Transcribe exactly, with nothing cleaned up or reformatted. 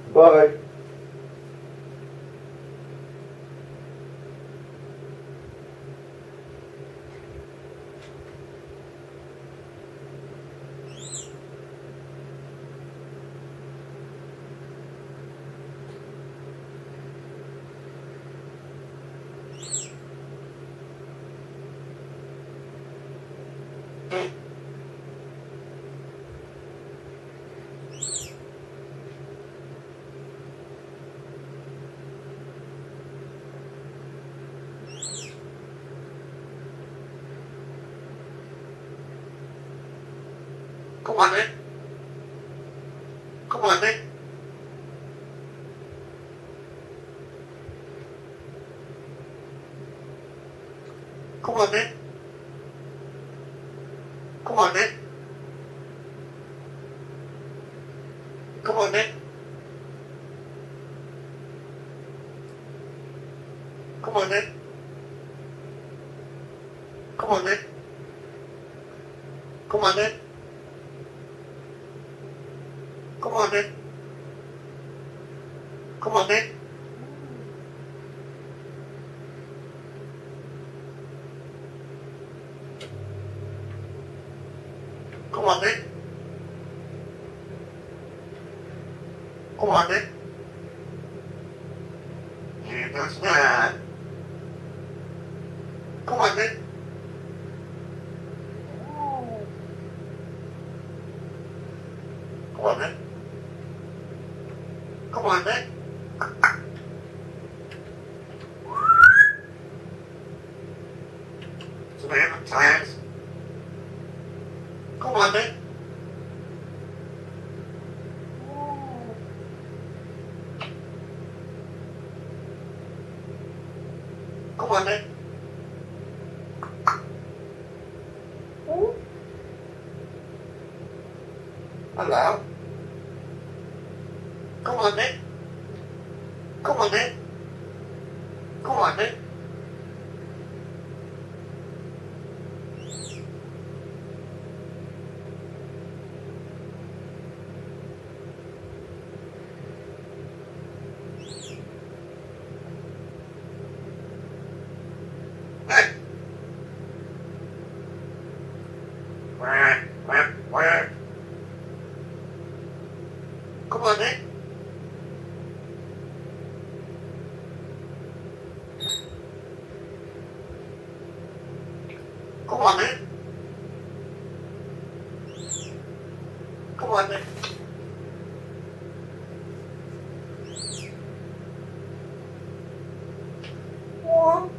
Bye. Come on in. Come on in. Come on in. Come on in. Come on in. Come on in. Come on in. Come on in. Come on in. Come on in. Come on in. Come on in. Yeah, that's bad. Come on in. Come on in. Come on in. Samantha times. Come on in. Come on in. Hello? Come on in. Come on in. Come on in. Hey. Where? Where? Where? Come on in. Come on in. Come on in. What?